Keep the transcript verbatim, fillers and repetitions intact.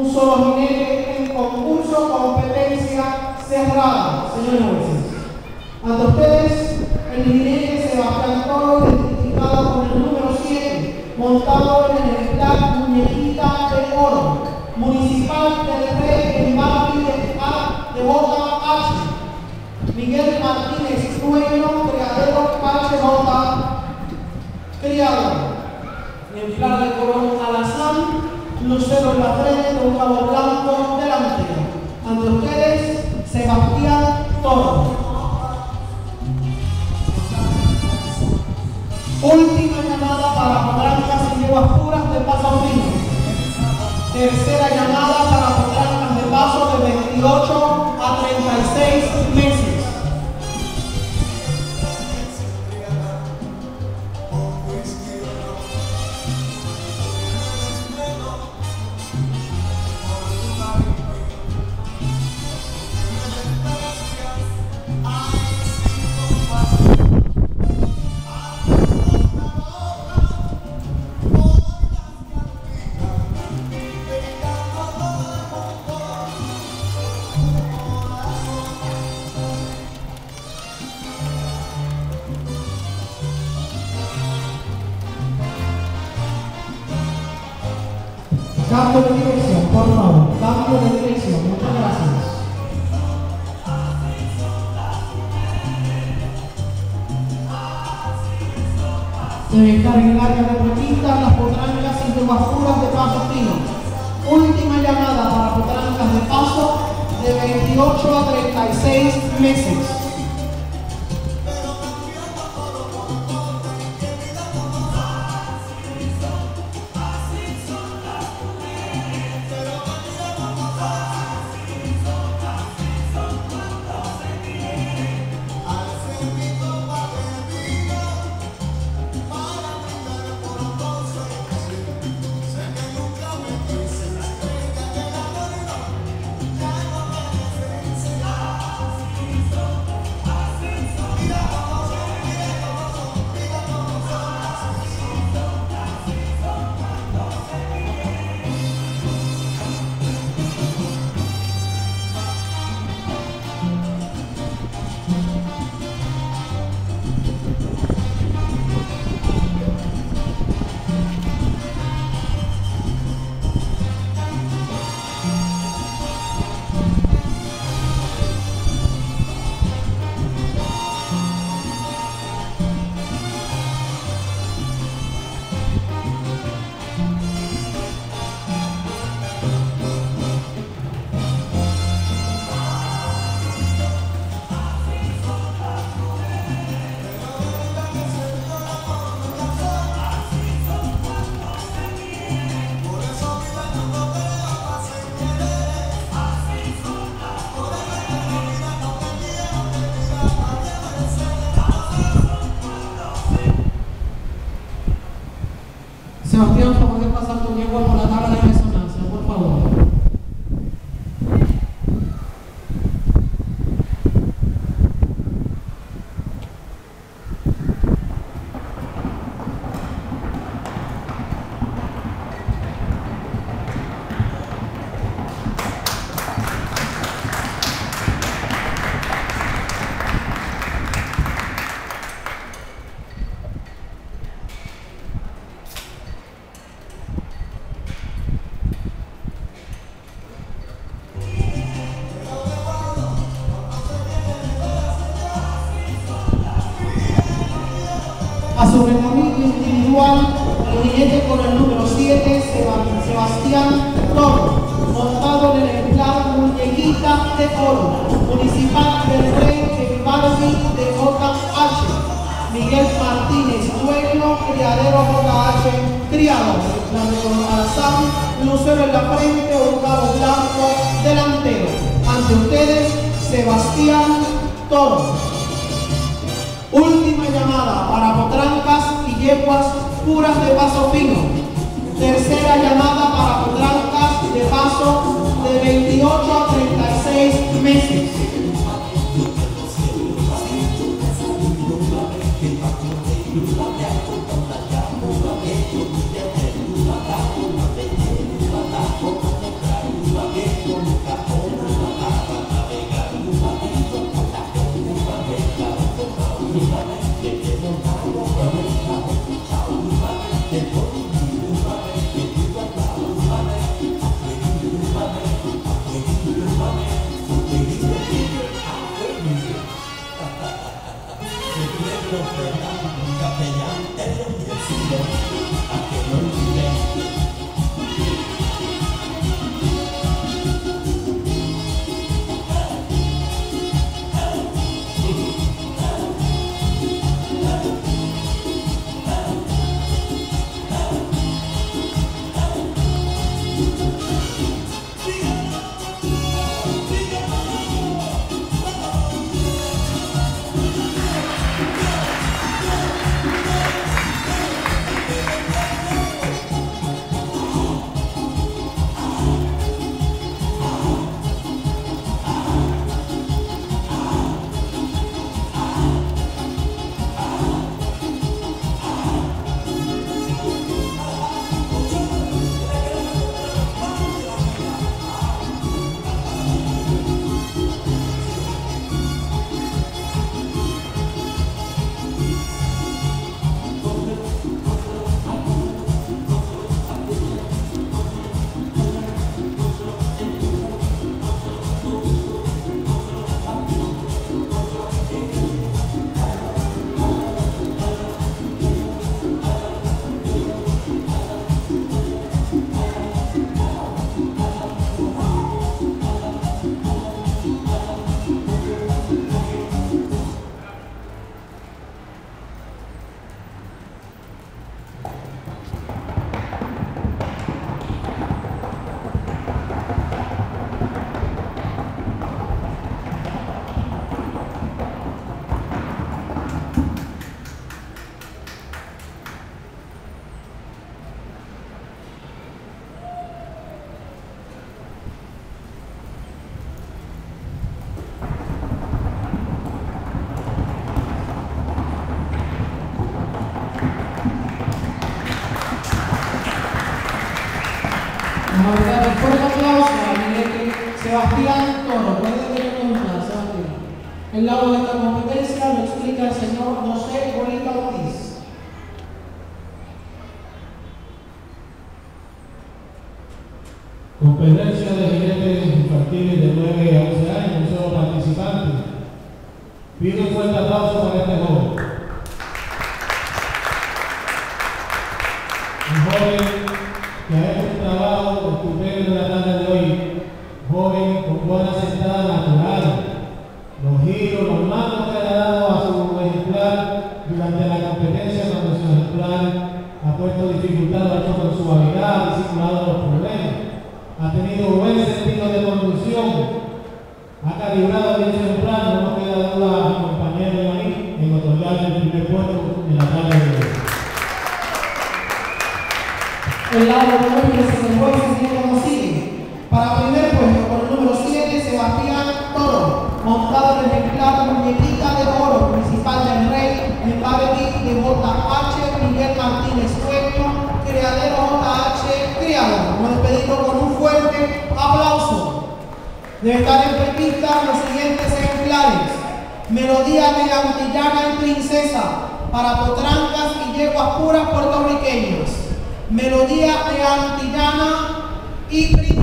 un solo jinete en concurso competencia cerrada, señores jueces. Ante ustedes, el jinete Sebastián Toro, identificado con el número siete, montado en el ejemplar Muñequita de Oro, municipal del Rey en Barrio de A de J H. Miguel Martínez Dueño, criadero H J, criado. Ejemplar de color alazán, lucero en la frente, un cabo blanco delantero. Ante ustedes, Sebastián Toro. Última llamada para potrancas y yeguas puras de paso fino. Tercera llamada para potrancas de paso de veintiocho a treinta y seis meses. Cambio de dirección, por favor. Cambio de dirección. Muchas gracias. Se encarga el área de Requinta, las potrancas y yeguas puras de paso fino. Última llamada para potrancas de paso de veintiocho a treinta y seis meses. Sebastián, para poder pasar tu yegua por la tabla de resonancia, por favor. A su recorrido individual, el jinete con el número siete, Sebastián Toro, montado en el ejemplar Muñequita de Oro, municipal del Rey en Barrio de J H. Miguel Martínez Dueño, criadero J H, criado. La de alazán, lucero en la frente, un cabo blanco delantero. Ante ustedes, Sebastián Toro. Última llamada para potrancas y yeguas puras de paso fino. Tercera llamada para potrancas de paso de veintiocho a treinta y seis meses. Sebastián Toro. ¿Puede tener preguntas, Sebastián? El lado de esta competencia lo explica el señor José Bonita Ortiz. Competencia de jinetes infantiles de nueve a once años, un solo participante. Pido un fuerte aplauso para este joven. Un joven que ha hecho un trabajo estupendo en la tarde de hoy. Joven con buena sentada natural. Los giros, los mandos que le ha dado a su ejemplar durante la competencia, cuando su ejemplar ha puesto dificultad, lo ha hecho con suavidad, ha disimulado los problemas. Ha tenido buen sentido de conducción, ha calibrado bien su ejemplar, no nos queda duda a mi compañero y a mí en otorgarle el primer puesto en la tarde de hoy. El lado de hoy que se devuelve se tiene como sigue. Para primer puesto, con el número siete, Sebastián Toro, montado en el ejemplar Muñequita de Oro, principal del Rey, en Babequí de J H Miguel Martínez Cueto, criadero J H Criado. Vamos a despedirlo con un fuerte aplauso. Debe estar en pista los siguientes ejemplares: Melodía de Antillana y Princesa, para potrancas y yeguas puras puertorriqueñas. Melodía de Antillana y Princesa.